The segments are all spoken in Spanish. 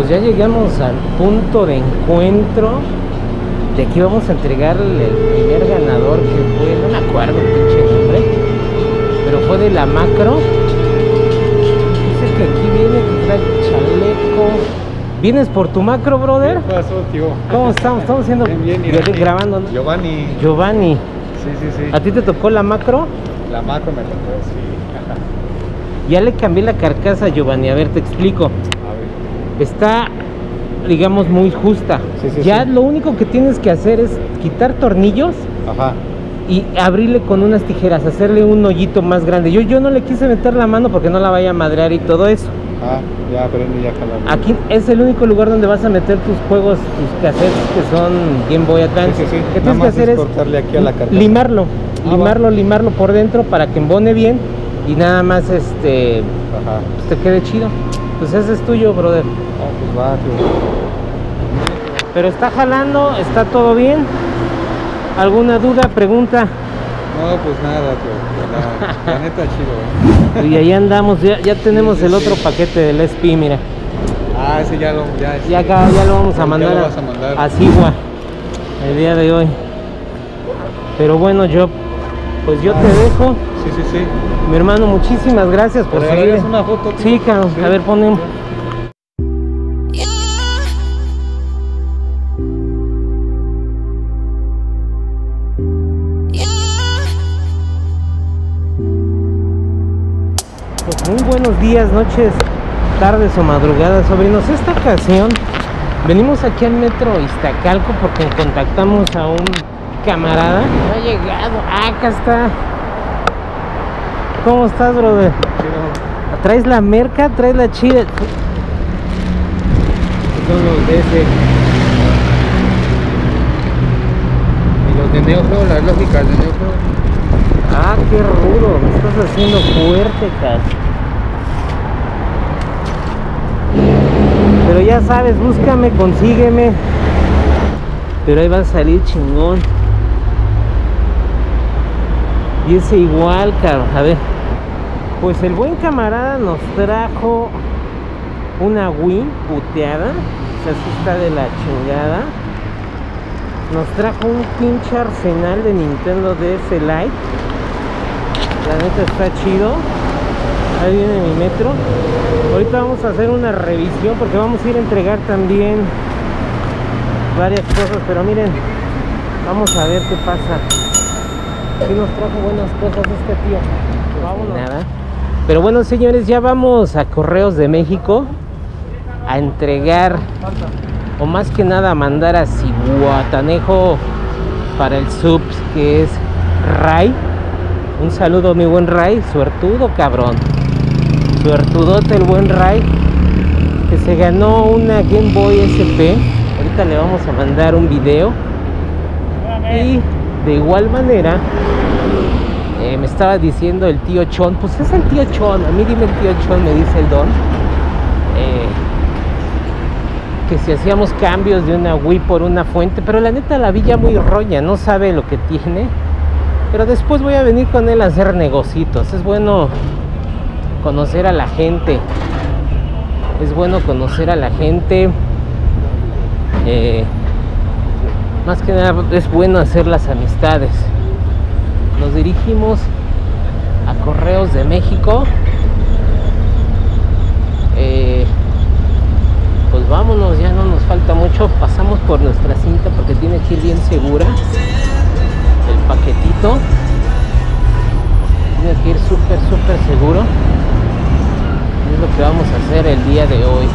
pues ya llegamos al punto de encuentro. De aquí vamos a entregar el primer ganador, que fue, no me acuerdo el pinche nombre, pero fue de la macro. Dice que aquí viene, que trae chaleco. ¿Vienes por tu macro, brother? ¿Qué pasó, tío? ¿Cómo estamos? Estamos haciendo bien, grabando, ¿no? Giovanni. Sí. ¿A ti te tocó la macro? La macro me tocó, sí. Ya le cambié la carcasa, Giovanni. A ver, te explico. A ver. Está, digamos, muy justa. Ya lo único que tienes que hacer es quitar tornillos. Ajá. Y abrirle con unas tijeras, hacerle un hoyito más grande. Yo no le quise meter la mano porque no la vaya a madrear y todo eso. Ah, ya aprendí, ya jalando. Aquí es el único lugar donde vas a meter tus juegos, tus cassettes que son Game Boy Advance. Sí. Lo que tienes que hacer es cortarle aquí a la carcasa. limarlo por dentro para que embone bien y nada más Ajá. pues te quede chido. Pues ese es tuyo, brother. Pues va, tío. Pero está jalando, está todo bien. ¿Alguna duda, pregunta? No, pues nada, tío. La neta chido, Y ahí andamos, ya tenemos el otro paquete del SP, mira. Ah, ese ya lo vamos a mandar, lo vas a mandar a Sigua el día de hoy. Pero bueno, yo te dejo. Sí. Mi hermano, muchísimas gracias por seguir. Una foto, tío? Sí, cabrón. Sí. A ver, ponemos. Pues muy buenos días, noches, tardes o madrugadas, sobrinos. Esta ocasión venimos aquí al metro Iztacalco porque contactamos a un camarada. No ha llegado. Acá está. ¿Cómo estás, brother? ¿Traes la merca? ¿Traes la chida? Son los de ese. Y los de Neo Geo, las lógicas de Neo Geo. Ah, qué rudo. Me estás haciendo fuerte, casi. Pero ya sabes, búscame, consígueme. Pero ahí va a salir chingón. Y ese igual, cabrón. A ver. Pues el buen camarada nos trajo una Wii puteada. O sea, así está de la chingada. Nos trajo un pinche arsenal de Nintendo DS Lite. La neta está chido. Ahí viene mi metro. Ahorita vamos a hacer una revisión porque vamos a ir a entregar también varias cosas. Pero miren, vamos a ver qué pasa. Sí nos trajo buenas cosas este tío. Vámonos. Nada. Pero bueno, señores, ya vamos a Correos de México a entregar, o más que nada a mandar a Zihuatanejo para el subs, que es Ray. Un saludo, mi buen Ray. Suertudo, cabrón. Suertudote el buen Ray, que se ganó una Game Boy SP. Ahorita le vamos a mandar un video. Y de igual manera me estaba diciendo el tío Chon, pues es el tío Chon, a mí dime el tío Chon, me dice el don, que si hacíamos cambios de una Wii por una fuente, pero la neta la vi ya muy roña, no sabe lo que tiene, pero después voy a venir con él a hacer negocitos. Es bueno conocer a la gente, más que nada es bueno hacer las amistades. Nos dirigimos a Correos de México. Pues vámonos, ya no nos falta mucho. Pasamos por nuestra cinta porque tiene que ir bien segura el paquetito. Tiene que ir súper seguro. Es lo que vamos a hacer el día de hoy.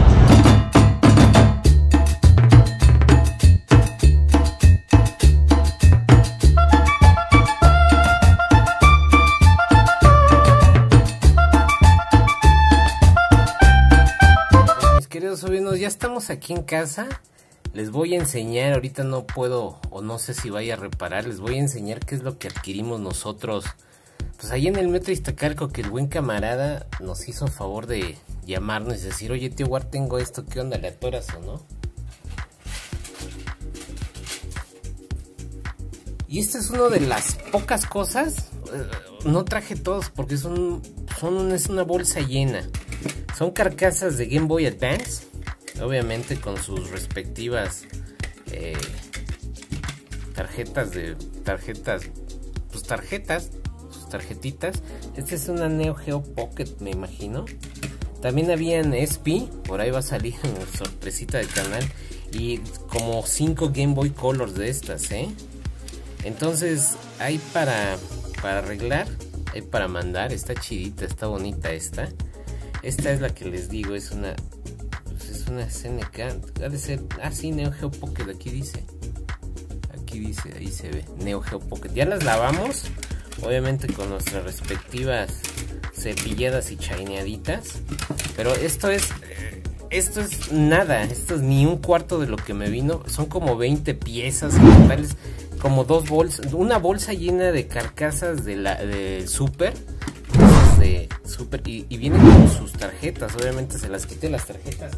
Sobrinos, ya estamos aquí en casa. Les voy a enseñar, ahorita no puedo o no sé si vaya a reparar, les voy a enseñar qué es lo que adquirimos nosotros. Pues ahí en el metro Iztacalco, que el buen camarada nos hizo favor de llamarnos y decir, oye tío War, tengo esto, ¿qué onda? ¿Le atoras o no? Y esta es una de las pocas cosas, no traje todos porque es una bolsa llena. Son carcasas de Game Boy Advance. obviamente con sus respectivas sus tarjetitas. Esta es una Neo Geo Pocket, me imagino. También había en SP, por ahí va a salir una sorpresita del canal. Y como 5 Game Boy Colors de estas, Entonces hay para arreglar, hay para mandar. Está chidita, está bonita esta. Esta es la que les digo, es una SNK, ha de ser, sí, Neo Geo Pocket, aquí dice, ahí se ve, Neo Geo Pocket. Ya las lavamos, obviamente con nuestras respectivas cepilladas y chaineaditas, pero esto es nada, esto es ni un cuarto de lo que me vino. Son como 20 piezas en totales, como 2 bolsas, una bolsa llena de carcasas de Super, y vienen con sus tarjetas. Obviamente se las quité las tarjetas.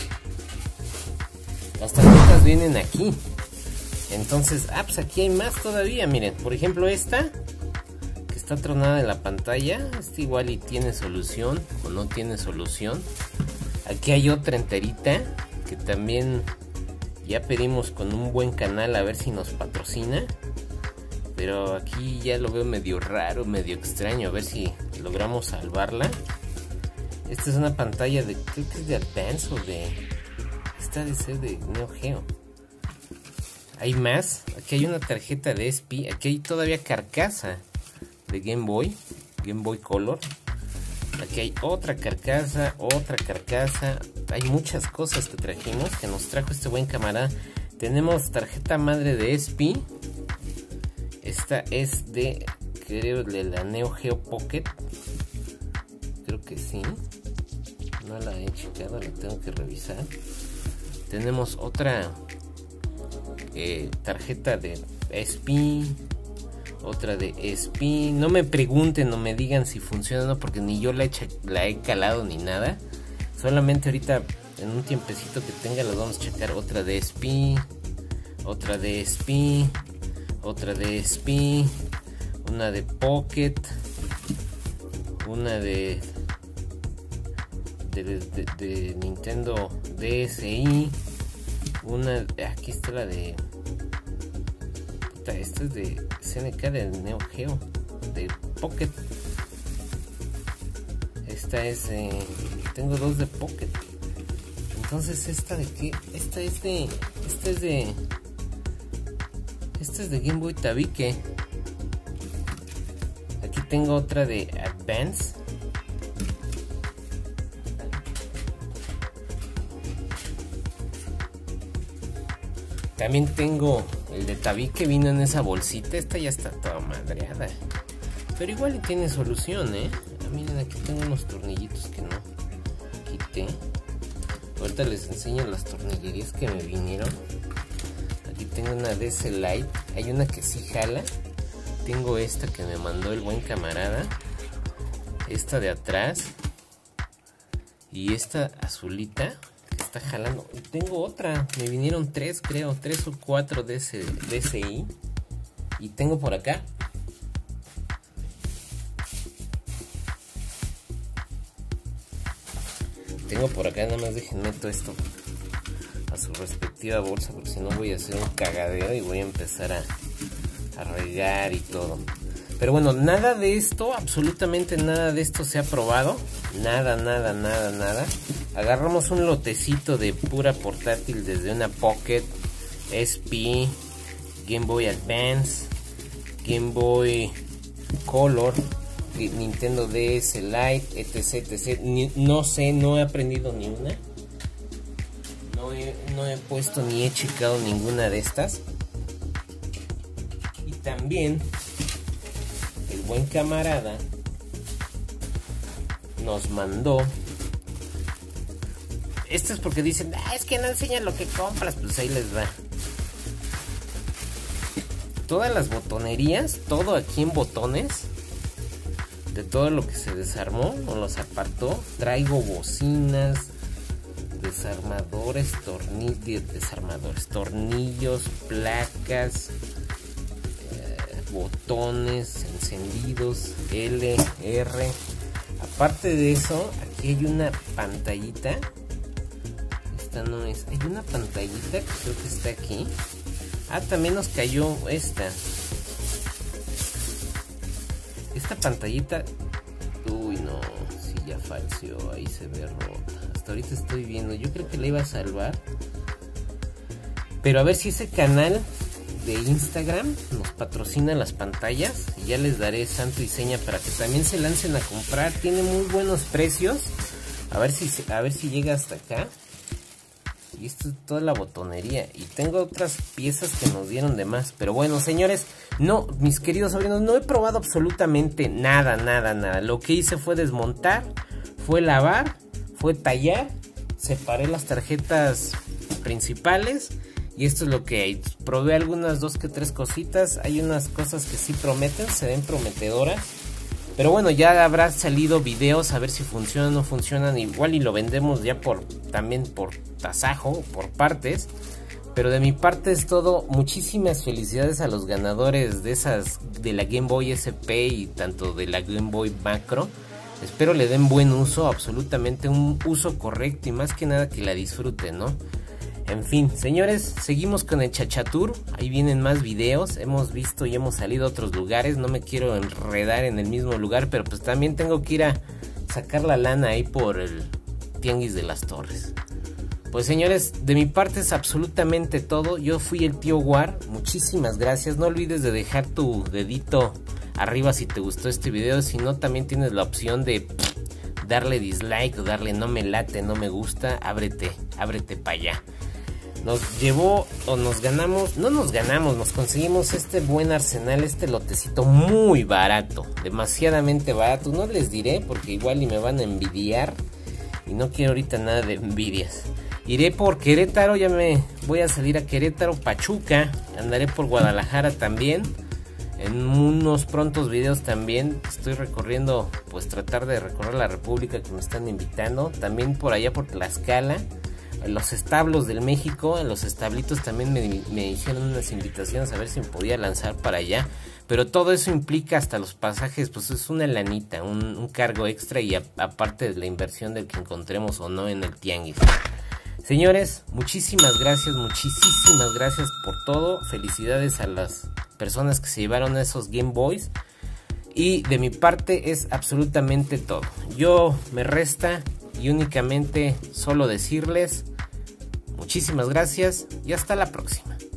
Las tarjetas vienen aquí. Entonces, pues aquí hay más todavía. Miren, por ejemplo esta, que está tronada en la pantalla. Esta igual y tiene solución o no tiene solución. Aquí hay otra enterita que también ya pedimos con un buen canal a ver si nos patrocina. Pero aquí ya lo veo medio raro, medio extraño. A ver si logramos salvarla. Esta es una pantalla de, creo que es de Advance o de... Esta debe ser de Neo Geo. Hay más. Aquí hay una tarjeta de SP. Aquí hay todavía carcasa de Game Boy Color. Aquí hay otra carcasa, Hay muchas cosas que trajimos, que nos trajo este buen camarada. Tenemos tarjeta madre de SP. Esta es de, creo, de la Neo Geo Pocket. Creo que sí. No la he checado, la tengo que revisar. Tenemos otra tarjeta de SP. Otra de SP. No me pregunten, no me digan si funciona o no, porque ni yo la he calado ni nada. Solamente ahorita, en un tiempecito que tenga, las vamos a checar. Otra de SP. Otra de SP. Otra de SP. Una de Pocket. Una de Nintendo DSi. Una, aquí está la de... Esta es de SNK, de Neo Geo, de Pocket. Esta es... tengo 2 de Pocket. Entonces, ¿esta de qué? Esta es de Game Boy Tabique. Aquí tengo otra de Advance. También tengo el de Tabique, vino en esa bolsita. Esta ya está toda madreada, pero igual tiene solución, miren, aquí tengo unos tornillitos que no quité. Ahorita les enseño las tornillerías que me vinieron. Aquí tengo una DS Lite. Hay una que sí jala. Tengo esta que me mandó el buen camarada. Esta de atrás. Y esta azulita que está jalando. Tengo otra. Me vinieron 3, creo. 3 o 4 de ese DSi. Y tengo por acá. Nada más déjenme meto esto a su respectiva bolsa, porque si no voy a hacer un cagadero y voy a empezar a regar y todo. Pero bueno, nada de esto, absolutamente nada de esto se ha probado. Nada. Agarramos un lotecito de pura portátil desde una Pocket, SP, Game Boy Advance, Game Boy Color, Nintendo DS Lite, etc. No sé, no he aprendido ni una. No he puesto ni he checado ninguna de estas. Y también el buen camarada nos mandó. Esto es porque dicen, es que no enseñan lo que compras. Pues ahí les va. Todas las botonerías, todo aquí en botones. De todo lo que se desarmó o los apartó. Traigo bocinas, desarmadores, tornillos, placas, botones, encendidos, L, R. Aparte de eso, aquí hay una pantallita. esta no es. Hay una pantallita que creo que está aquí. Ah, también nos cayó esta. Esta pantallita. Uy, no. Sí, ya falseó. Ahí se ve rota. Hasta ahorita estoy viendo. Yo creo que la iba a salvar. Pero a ver si ese canal de Instagram nos patrocina las pantallas. Y ya les daré santo y seña para que también se lancen a comprar. Tiene muy buenos precios. A ver si llega hasta acá. Y esto es toda la botonería. Y tengo otras piezas que nos dieron de más. Pero bueno, señores, no, mis queridos sobrinos, no he probado absolutamente nada. Lo que hice fue desmontar, fue lavar, fue tallar, separé las tarjetas principales. Y esto es lo que hay. Probé algunas 2 que 3 cositas. Hay unas cosas que sí prometen, se ven prometedoras. Pero bueno, ya habrá salido videos a ver si funcionan o no funcionan. Igual y lo vendemos ya también por tasajo, por partes. Pero de mi parte es todo. Muchísimas felicidades a los ganadores de la Game Boy SP y tanto de la Game Boy Macro. Espero le den buen uso, absolutamente un uso correcto y más que nada que la disfruten, ¿no? En fin, señores, seguimos con el Chachatur. Ahí vienen más videos. Hemos visto y hemos salido a otros lugares. No me quiero enredar en el mismo lugar, pero pues también tengo que ir a sacar la lana ahí por el Tianguis de las Torres. Pues señores, de mi parte es absolutamente todo. Yo fui el tío War. Muchísimas gracias. No olvides de dejar tu dedito arriba si te gustó este video. Si no, también tienes la opción de darle dislike o darle no me late, no me gusta. Ábrete para allá. Nos llevó o nos ganamos, no nos ganamos, nos conseguimos este buen arsenal, este lotecito muy barato, demasiadamente barato. No les diré porque igual y me van a envidiar y no quiero ahorita nada de envidias. Iré por Querétaro, ya me voy a salir a Querétaro, Pachuca, andaré por Guadalajara también. En unos prontos videos también estoy recorriendo, pues tratar de recorrer la República que me están invitando. También por allá por Tlaxcala. Los establos del México, en los establitos también me hicieron unas invitaciones a ver si me podía lanzar para allá. Pero todo eso implica hasta los pasajes, pues es una lanita, un cargo extra y aparte de la inversión del que encontremos o no en el tianguis. Señores, muchísimas gracias por todo. Felicidades a las personas que se llevaron esos Game Boys. Y de mi parte es absolutamente todo. Yo me resta y únicamente solo decirles muchísimas gracias y hasta la próxima.